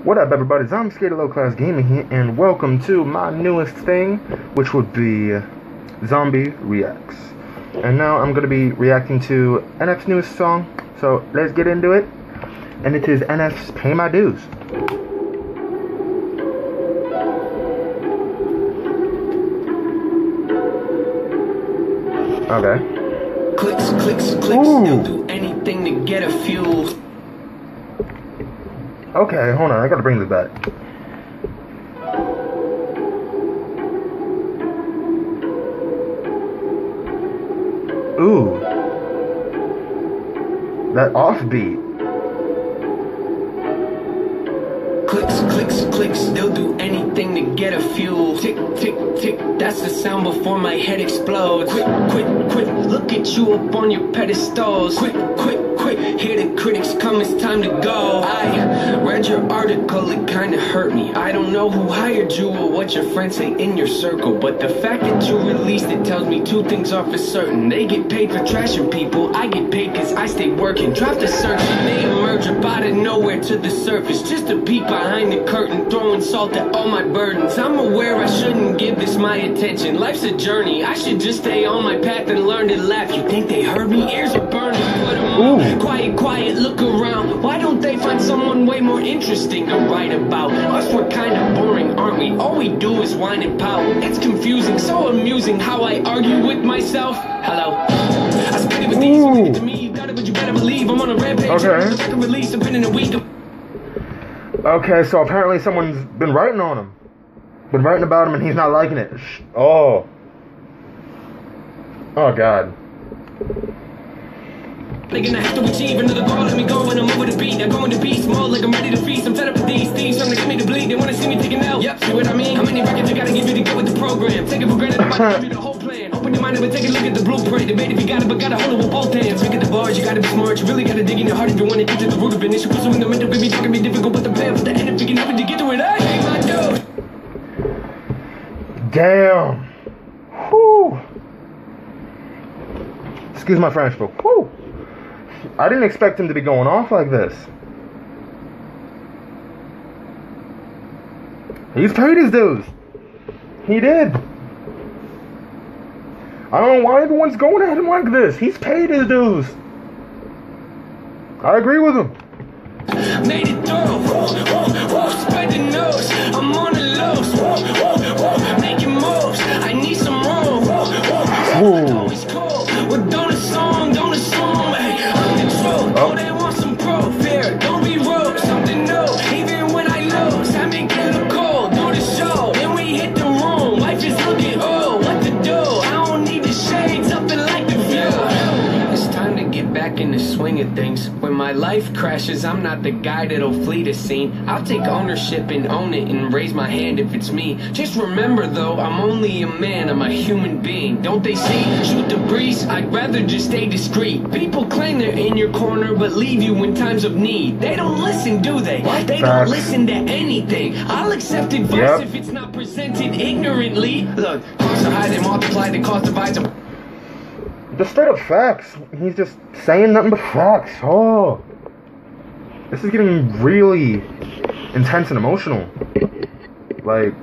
What up, everybody? I'm Scared Low Class Gaming here, and welcome to my newest thing, which would be Zombie Reacts. And now I'm going to be reacting to NF's newest song, so let's get into it. And it is NF's Pay My Dues. Okay. Clicks, clicks, clicks, they'll do anything to get a few. Okay, hold on, I gotta bring this back. Ooh. That offbeat. Clicks, clicks, clicks, they'll do anything to get a few. Tick, tick, tick, that's the sound before my head explodes. Quick, quick, quick, look at you up on your pedestals. Quick, quick, quick, hear the critics come, it's time to go. I read your article, it kinda hurt me. I don't know who hired you or what your friends say in your circle, but the fact that you released it tells me two things are for certain. They get paid for trashing people, I get paid cause I stay working. Drop the search and they emerge up out of nowhere to the surface, just a peek behind the curtain, throwing salt at all my burdens. I'm aware I shouldn't give this my attention. Life's a journey, I should just stay on my path and learn to laugh. You think they heard me? Ears are burning, put 'em on. Quiet, quiet, look around. Why don't they find someone way more interesting to write about? Us, we're kinda boring, aren't we? All we do is whine and pout. It's confusing, so amusing how I argue with myself. Hello. I spit it with these, you it to me, you got it, but you better believe I'm on a rampage. Okay. I can release, I've been in a week. Okay, so apparently someone's been writing on him. Been writing about him and he's not liking it. Oh. Oh, God. They're gonna have to achieve another goal, let me go when I'm over the beat. I'm going to be small like I'm ready to feast. I'm fed up with these thieves, trying to get me to bleed. They wanna see me taking out. Yep, see what I mean? How many records you gotta give me to go with the program? Take it for granted, nobody give you the whole plan. Open your mind up and take a look at the blueprint. Debate if you got it, but gotta hold it with both hands. Look at the bars, you gotta be smart. You really gotta dig in your heart if you wanna get to the root of an issue. Pursuing the mental, baby, talking be difficult, but the plan for the end, if you can have it to get to it, I hate my dude. Damn. Whew. Excuse my French, but whew. I didn't expect him to be going off like this. He's paid his dues. He did. I don't know why everyone's going at him like this. He's paid his dues. I agree with him. Made it through, spread the nose, I'm on the lows, making moves, I need some room, always cold, well don't assume, hey, I'm the truth, oh they want some proof, here, don't be rude, something new, even when I lose, I make it look cold, do the show, then we hit the room, life is looking old, what to do, I don't need the shades, something like the view, it's time to get back in the swing of things. When my life crashes, I'm not the guy that'll flee the scene. I'll take ownership and own it and raise my hand if it's me. Just remember though, I'm only a man, I'm a human being. Don't they see? Shoot the breeze, I'd rather just stay discreet. People claim they're in your corner but leave you in times of need. They don't listen, do they? They don't listen to anything. I'll accept advice if it's not presented ignorantly. Look, costs are high, they multiply, the cost divides them. The straight up facts. He's just saying nothing but facts. Oh. This is getting really intense and emotional. Like,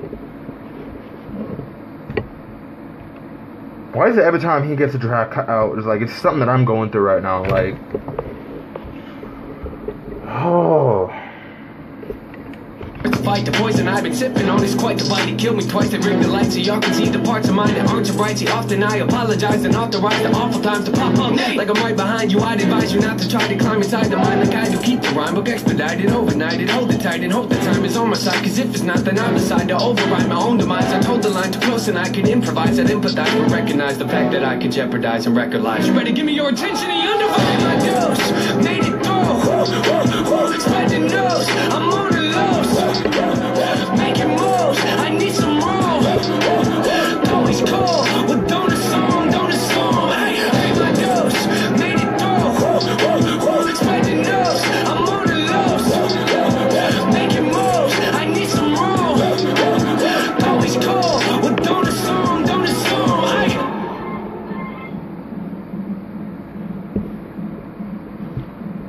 why is it every time he gets a track cut out, it's like, it's something that I'm going through right now. Like, oh. Fight the poison I've been sipping on is quite the bite. It killed me twice, they ring the light so y'all can see the parts of mine that aren't your right. See, often I apologize and authorize the awful times to pop up. Like I'm right behind you, I'd advise you not to try to climb inside the mind like I do. Keep the rhyme book expedited, overnighted, hold it tight and hope the time is on my side. Cause if it's not, then I'll decide to override my own demise. I told the line too close and I could improvise. I'd empathize but recognize the fact that I could jeopardize and record lives. You better give me your attention and undivided my dose. Made it through, spread the nose, I'm on the lows. Making moves, I need some room. Always cold, well don't assume, hey, take my dose. Made it through, spread the nose, I'm on the lows. Making moves, I need some room. Always cold, well don't assume, hey.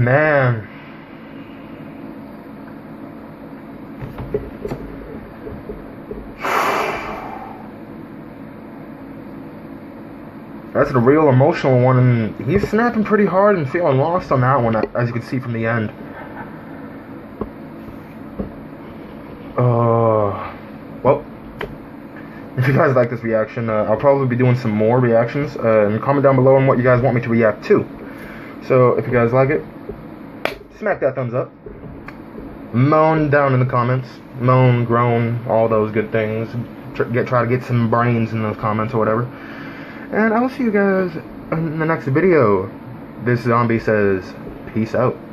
Man. That's a real emotional one, and he's snapping pretty hard and feeling lost on that one, as you can see from the end. Well, if you guys like this reaction, I'll probably be doing some more reactions, and comment down below on what you guys want me to react to. So, if you guys like it, smack that thumbs up. Moan down in the comments. Moan, groan, all those good things. Try to get some brains in those comments or whatever. And I will see you guys in the next video. This zombie says, peace out.